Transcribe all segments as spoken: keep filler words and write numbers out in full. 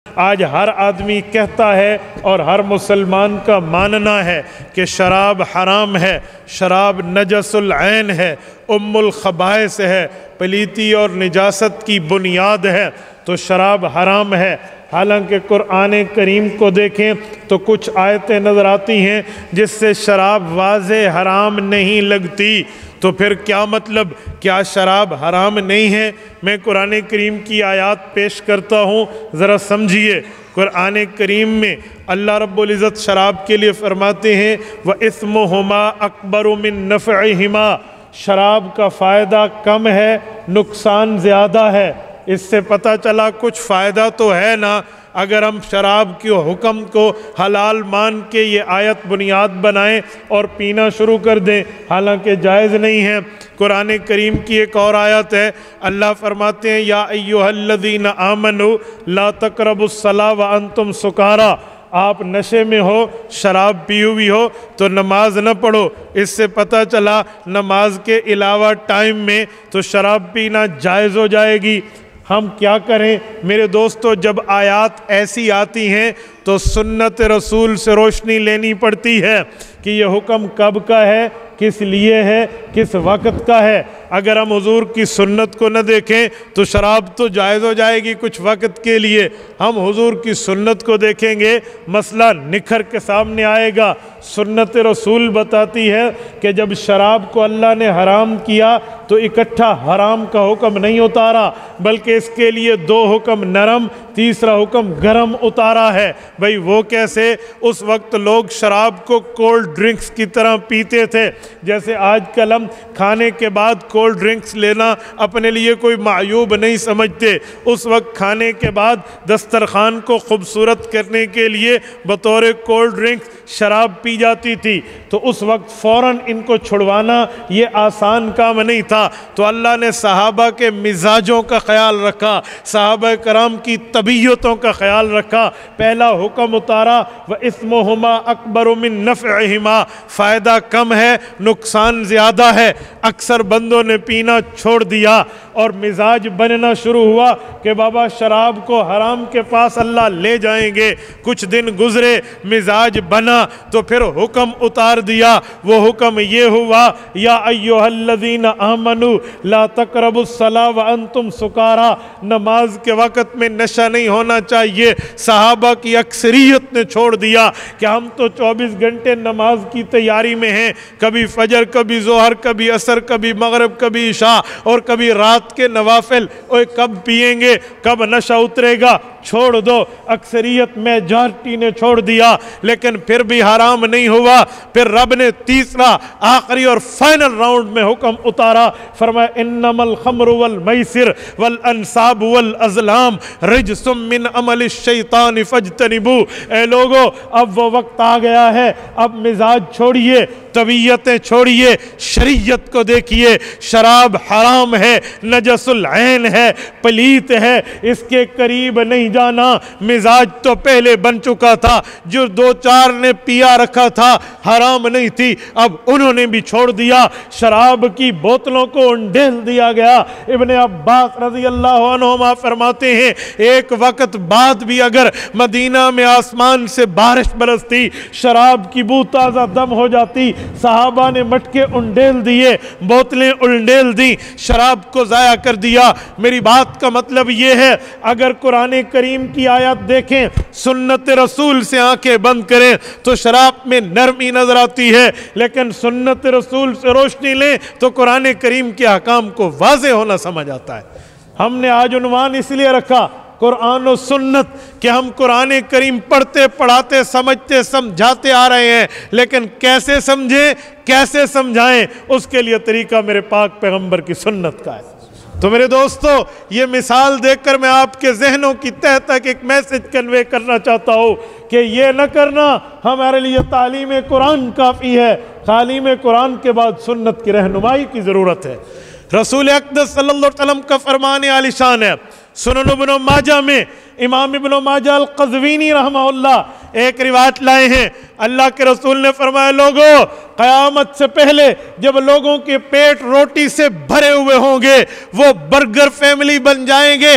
آج ہر آدمی کہتا ہے اور ہر مسلمان کا ماننا ہے کہ شراب حرام ہے، شراب نجس العین ہے، ام الخبائث ہے، پلیتی اور نجاست کی بنیاد ہے، تو شراب حرام ہے۔ حالانکہ قرآن کریم کو دیکھیں تو کچھ آیتیں نظر آتی ہیں جس سے شراب واضح حرام نہیں لگتی، تو پھر کیا مطلب؟ کیا شراب حرام نہیں ہے؟ میں قرآن کریم کی آیات پیش کرتا ہوں، ذرا سمجھیے۔ قرآن کریم میں اللہ رب العزت شراب کے لیے فرماتے ہیں وَإِثْمُهُمَا أَكْبَرُ مِن نَفْعِهِمَا، شراب کا فائدہ کم ہے، نقصان زیادہ ہے۔ اس سے پتہ چلا کچھ فائدہ تو ہے نا، اگر ہم شراب کے حکم کو حلال مان کے یہ آیت بنیاد بنائیں اور پینا شروع کر دیں، حالانکہ جائز نہیں ہے۔ قرآن کریم کی ایک اور آیت ہے، اللہ فرماتے ہیں یا ایھا الذین آمنوا لا تقربوا الصلاۃ وانتم سکارى، آپ نشے میں ہو، شراب پی ہوئی ہو تو نماز نہ پڑھو۔ اس سے پتہ چلا نماز کے علاوہ ٹائم میں تو شراب پینا جائز ہو جائے گی۔ ہم کیا کریں میرے دوستو؟ جب آیات ایسی آتی ہیں تو سنت رسول سے روشنی لینی پڑتی ہے کہ یہ حکم کب کا ہے، کس لیے ہے، کس وقت کا ہے۔ اگر ہم حضور کی سنت کو نہ دیکھیں تو شراب تو جائز ہو جائے گی کچھ وقت کے لیے، ہم حضور کی سنت کو دیکھیں گے مسئلہ نکھر کے سامنے آئے گا۔ سنت رسول بتاتی ہے کہ جب شراب کو اللہ نے حرام کیا تو اکٹھا حرام کا حکم نہیں اتارا، بلکہ اس کے لیے دو حکم نرم، تیسرا حکم گرم اتارا ہے۔ بھئی وہ کیسے؟ اس وقت لوگ شراب کو کولڈ ڈرنکس کی طرح پیتے تھے، جیسے آج کل ہم کھانے کے بعد کولڈ ڈرنکس لینا اپنے لیے کوئی معیوب نہیں سمجھتے۔ اس وقت کھانے کے بعد دسترخوان کو خوبصورت کرنے کے لیے بطور کولڈ ڈرنکس شراب پی جاتی تھی، تو اس وقت فوراً ان کو چھڑوانا یہ آسان کام نہیں تھا، تو اللہ نے صحابہ کے مزاجوں کا خیال رکھا، صحابہ کرام کی طبیعتوں کا خیال رکھا، پہلا حکم اتارا وَإِثْمُهُمَا أَكْبَرُ مِن نَفْعِهِمَا، فائدہ کم ہے، نقصان زیادہ ہے۔ اکثر بندوں نے پینا چھوڑ دیا اور مزاج بننا شروع ہوا کہ بابا شراب کو حرام کے پاس اللہ لے جائیں گے۔ کچھ دن گزرے، مزاج بنا تو پھر حکم اتار دیا۔ وہ حکم یہ ہوا یا ایھا الذین آمنوا لا تقربوا الصلاۃ وانتم سکارى، نماز کے وقت میں نشہ نہیں ہونا چاہیے۔ صحابہ کی اکثریت نے چھوڑ دیا کہ ہم تو چوبیس گھنٹے نماز کی تیاری میں ہیں، کبھی فجر، کبھی ظہر، کبھی عصر، کبھی مغرب، کبھی عشاء اور کبھی رات کے نوافل، اوے کب پیئیں گے، کب نشہ اترے گا؟ چھوڑ دو۔ اکثریت میجارٹی نے چھوڑ دیا، لیکن پھر بھی حرام نہیں ہوا۔ پھر رب نے تیسرا آخری اور فائنل راؤنڈ میں حکم اتارا، فرمایا انما الخمر والمیسر والانصاب والازلام رجس من عمل الشیطان فاجتنبوہ۔ اے لوگو، اب وہ وقت آ گیا ہے، اب مزاج چھوڑیے، طبیعتیں چھوڑیے، شریعت کو دیکھیے۔ شراب حرام ہے، نجس العین ہے، پلیت ہے، اس کے قریب نہیں جانا۔ مزاج تو پہلے بن چکا تھا، جو دو چار نے پیا رکھا تھا حرام نہیں تھی، اب انہوں نے بھی چھوڑ دیا۔ شراب کی بوتلوں کو انڈیل دیا گیا۔ ابن عباس رضی اللہ عنہما فرماتے ہیں ایک وقت بعد بھی اگر مدینہ میں آسمان سے بارش برستی، شراب کی بو تازہ دم ہو جاتی، صحابہ نے مٹکے انڈیل دیے، بوتلیں انڈیل دیں، شراب کو ضائع کر دیا۔ میری بات کا مطلب یہ ہے اگر قرآن کریم کی آیات دیکھیں، سنت رسول سے آنکھیں بند کریں تو شراب میں نرمی نظر آتی ہے، لیکن سنت رسول سے روشنی لیں تو قرآن کریم کے احکام کو واضح ہونا سمجھ آتا ہے۔ ہم نے آج عنوان اس لیے رکھا قرآن و سنت کہ ہم قرآن کریم پڑھتے پڑھاتے سمجھتے سمجھاتے آ رہے ہیں، لیکن کیسے سمجھیں، کیسے سمجھائیں، اس کے لیے طریقہ میرے پاک پیغمبر کی سنت کا ہے۔ تو میرے دوستو، یہ مثال دیکھ کر میں آپ کے ذہنوں کی تہ تک ایک میسج کنوے کرنا چاہتا ہوں کہ یہ نہ کرنا ہمارے لیے تعلیم قرآن کافی ہے، تعلیم قرآن کے بعد سنت کی رہنمائی کی ضرورت ہے۔ رسول اقدس صلی اللہ علیہ وسلم کا فرمان عالی شان ہے، سنن ابن ماجہ میں امام ابن ماجہ القزوینی رحمہ اللہ ایک روایت لائے ہیں، اللہ کے رسول نے فرمایا لوگوں، قیامت سے پہلے جب لوگوں کے پیٹ روٹی سے بھرے ہوئے ہوں گے، وہ برگر فیملی بن جائیں گے،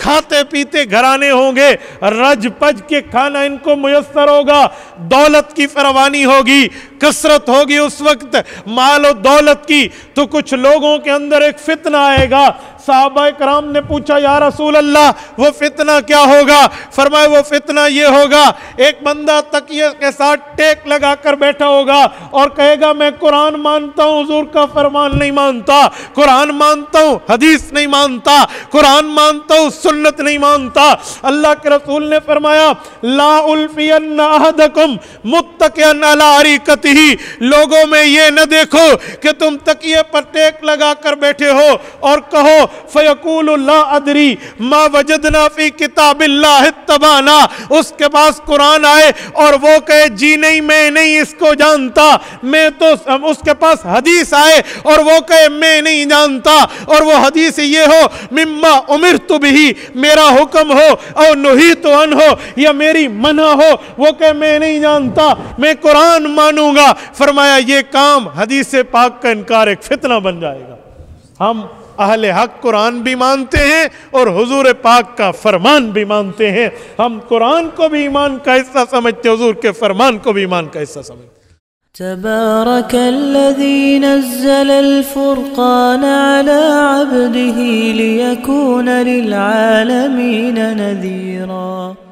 کھاتے پیتے گھرانے ہوں گے، رج پج کے کھانا ان کو میسر ہوگا، دولت کی فراوانی ہوگی، کثرت ہوگی اس وقت مال و دولت کی، تو کچھ لوگوں کے اندر ایک فتنہ آئے گا۔ صحابہ کرام نے پوچھا یا رسول اللہ وہ فتنہ کیا ہوگا؟ فرمائے وہ فتنہ یہ ہوگا، ایک بندہ تکیے کے ساتھ ٹیک لگا کر بیٹھا ہوگا اور کہے گا میں قرآن مانتا ہوں، حضور کا فرمان نہیں مانتا، قرآن مانتا ہوں، حدیث نہیں مانتا، قرآن مانتا ہوں، سنت نہیں مانتا۔ اللہ کے رسول نے فرمایا لا الفین احدکم متکئا علی اریکتہ، لوگوں میں یہ نہ دیکھو کہ تم تکیے پر ٹیک لگا کر بیٹھے ہو اور کہو فیقول لا ادری ما وجدنا فی کتاب اللہ اتبعنا، اس کے پاس قرآن آئے اور وہ کہے جی نہیں میں نہیں اس کو جانتا، میں تو اس کے پاس حدیث آئے اور وہ کہے میں نہیں جانتا، اور وہ حدیث یہ ہو مما امرت بہی، میرا حکم ہو، او نہیت عنہ، یا میری منع ہو، وہ کہے میں نہیں جانتا، میں قرآن مانوں گا۔ فرمایا یہ کام حدیث پاک کا انکار ایک فتنہ بن جائے گا۔ ہم اہل حق قرآن بھی مانتے ہیں اور حضور پاک کا فرمان بھی مانتے ہیں، ہم قرآن کو بھی ایمان کا حصہ سمجھتے، حضور کے فرمان کو بھی ایمان کا حصہ سمجھتے۔ تبارك الذي نزل الفرقان على عبده ليكون للعالمين نذيرا